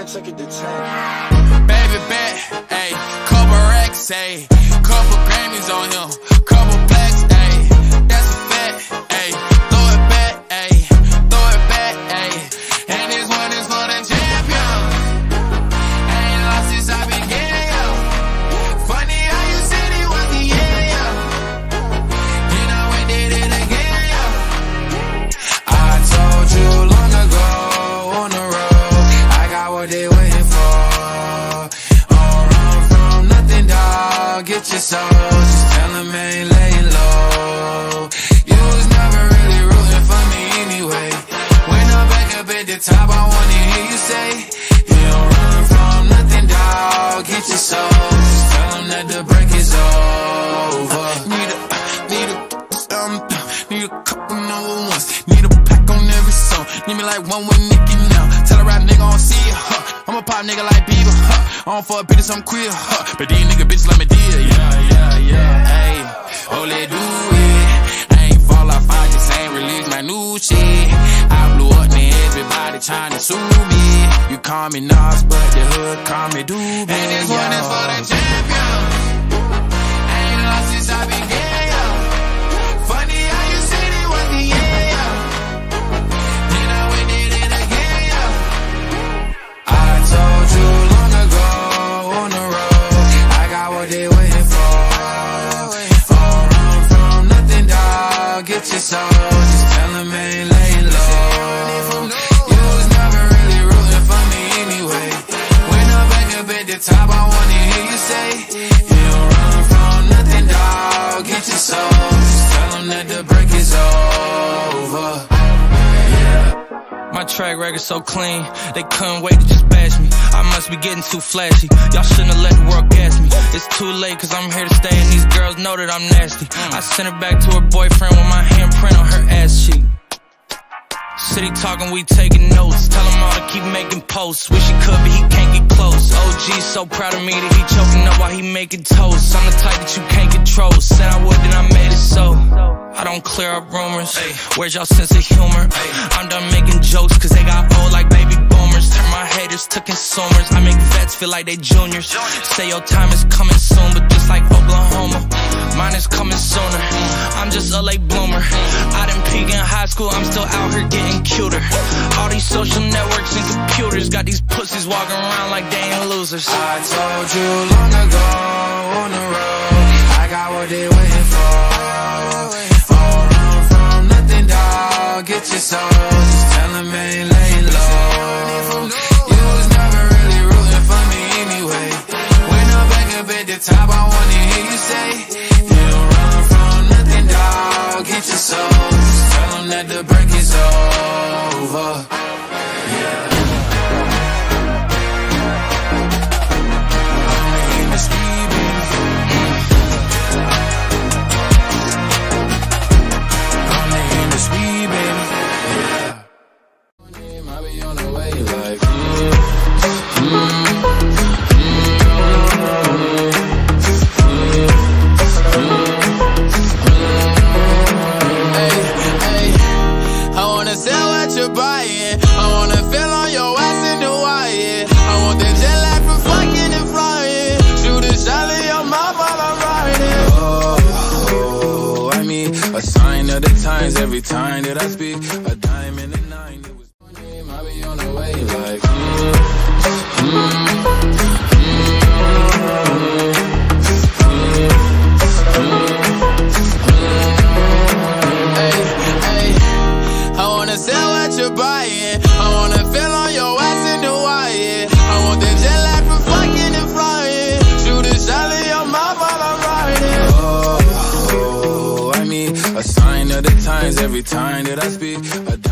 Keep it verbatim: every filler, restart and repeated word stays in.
took it to ten. Baby bet, ayy, couple racks, ayy, couple Grammys on him, couple plaques, ayy, that's a fact, ayy, throw it back, ayy, throw it back, ayy, and this one is for the champion. I ain't lost since I began, yo. Funny how you said it was the end, yo. You know we did it again, yo. I told you long ago on the road, I got what they waiting for. Get your soul, just tell them I ain't laying low. You was never really rooting for me anyway. When I'm back up at the top, I wanna hear you say, you don't run from nothing, dawg. Get your soul, just tell them that the break is over. Need a, need a, um, need a couple number ones. Need a pack on every song. Need me like one with Nicki now. Tell a rap nigga I don't see ya, huh. I'm a pop nigga like Bieber, huh. I don't fuck bitches, I'm queer, huh. But these nigga bitches let me deal, yeah, yeah, yeah, ayy. Oh, let do it. I ain't fall off, I just ain't release my new shit. I blew up, then everybody tryna sue me. You call me Nas, but the hood call me Doobie. And this one is for the champion. I ain't lost since I began, yo. Funny how you said it was the end, yo. You know we did it again, yo. I told you long ago on the road, I got what they waiting for. Don't run from nothing, dawg. Get your soul, just tell them I ain't laying low. You was never really rooting for me anyway. When I'm back up at the top, I wanna hear you say, you don't run from nothing, dawg. Get your soul, just tell them that the break is over. My track record so clean, they couldn't wait to just bash me. I must be getting too flashy, y'all shouldn't have let the world gas me. It's too late cause I'm here to stay and these girls know that I'm nasty. I sent her back to her boyfriend with my handprint on her ass cheek. City talking, we taking notes. Tell him all to keep making posts. Wish he could, but he can't get close. O G's so proud of me that he choking up while he making toast. I'm the type that you can't control. Said I would, then I made it so. I don't clear up rumors. Where's y'all sense of humor? I'm done making jokes cause they got old like baby boomers. Turn my haters to consumers. I make vets feel like they juniors. Say your time is coming soon, but just like Oklahoma, mine is coming sooner. I'm just a late bloomer. I didn't peak in high school, I'm still out here getting cuter. All these social networks and computers got these pussies walking around like they ain't losers. I told you long ago on the road, I got what they waiting for. Don't run from nothing, dawg. Get your soul, just tell them I ain't laying low. You was never really rooting for me anyway. When I'm back up at the top, I wanna hear you say, you don't run from nothing, dawg. Get your soul, just tell them that the break is over. Yeah. Every time that I speak, a dime and a nine, it was my name, I be on the way like, mm, mm, mm, mm, hey, hey, I wanna sell what you're buying, I wanna feel on your ass in Hawaii, I want that jet lag from fucking and flying, shoot a shot in your mouth while I'm riding. Oh, oh, I mean, a sign of the times every time that I speak.